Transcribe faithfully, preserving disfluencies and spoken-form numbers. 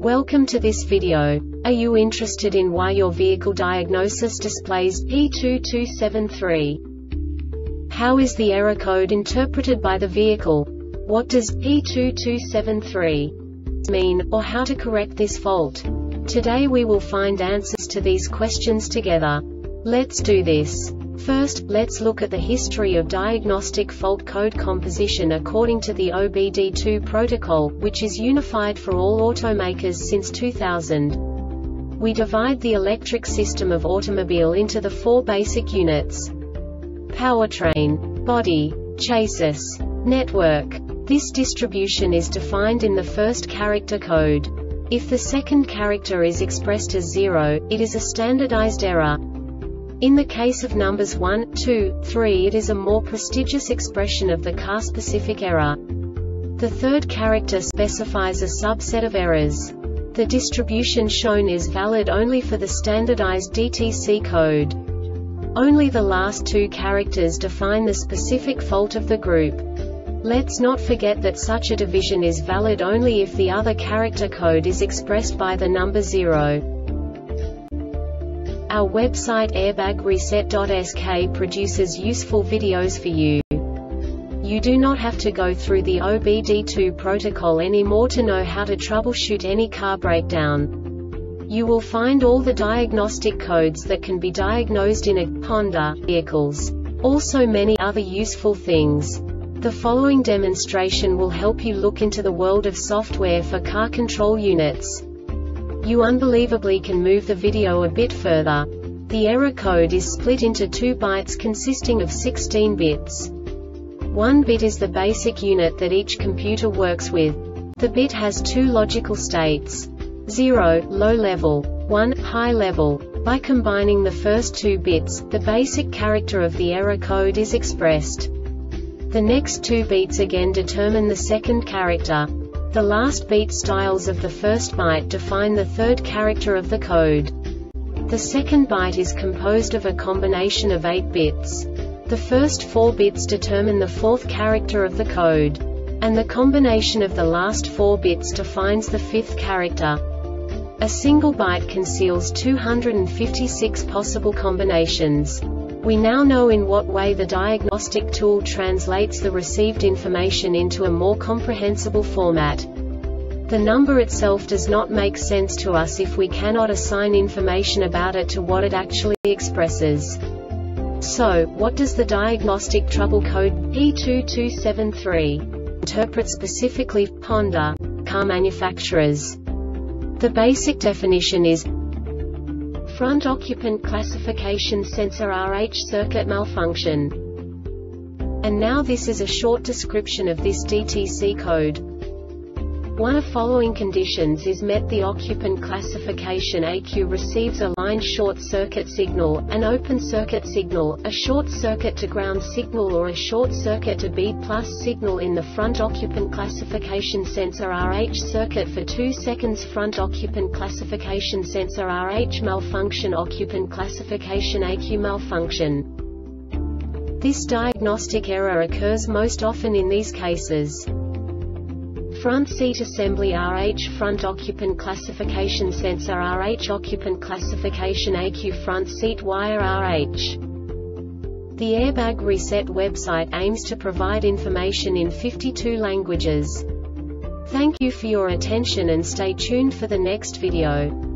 Welcome to this video. Are you interested in why your vehicle diagnosis displays P two two seven three? How is the error code interpreted by the vehicle? What does P two two seven three mean, or how to correct this fault? Today we will find answers to these questions together. Let's do this. First, let's look at the history of diagnostic fault code composition according to the O B D two protocol, which is unified for all automakers since two thousand. We divide the electric system of automobile into the four basic units: powertrain, body, chassis, network. This distribution is defined in the first character code. If the second character is expressed as zero, it is a standardized error. In the case of numbers one, two, three, it is a more prestigious expression of the car-specific error. The third character specifies a subset of errors. The distribution shown is valid only for the standardized D T C code. Only the last two characters define the specific fault of the group. Let's not forget that such a division is valid only if the other character code is expressed by the number zero. Our website airbag reset dot S K produces useful videos for you. You do not have to go through the O B D two protocol anymore to know how to troubleshoot any car breakdown. You will find all the diagnostic codes that can be diagnosed in a Honda vehicles. Also many other useful things. The following demonstration will help you look into the world of software for car control units. You unbelievably can move the video a bit further. The error code is split into two bytes consisting of sixteen bits. One bit is the basic unit that each computer works with. The bit has two logical states: zero, low level, one, high level. By combining the first two bits, the basic character of the error code is expressed. The next two beats again determine the second character. The last beat styles of the first byte define the third character of the code. The second byte is composed of a combination of eight bits. The first four bits determine the fourth character of the code. And the combination of the last four bits defines the fifth character. A single byte conceals two hundred fifty-six possible combinations. We now know in what way the diagnostic tool translates the received information into a more comprehensible format. The number itself does not make sense to us if we cannot assign information about it to what it actually expresses. So, what does the Diagnostic Trouble Code P two two seven three interpret specifically for Honda car manufacturers? The basic definition is front occupant classification sensor R H circuit malfunction. And now this is a short description of this D T C code. One of following conditions is met: the occupant classification A Q receives a line short circuit signal, an open circuit signal, a short circuit to ground signal, or a short circuit to B plus signal in the front occupant classification sensor R H circuit for two seconds. Front occupant classification sensor R H malfunction. Occupant classification A Q malfunction. This diagnostic error occurs most often in these cases: front seat assembly R H, front occupant classification sensor R H, occupant classification A Q, front seat wire R H. The Airbag Reset website aims to provide information in fifty-two languages. Thank you for your attention and stay tuned for the next video.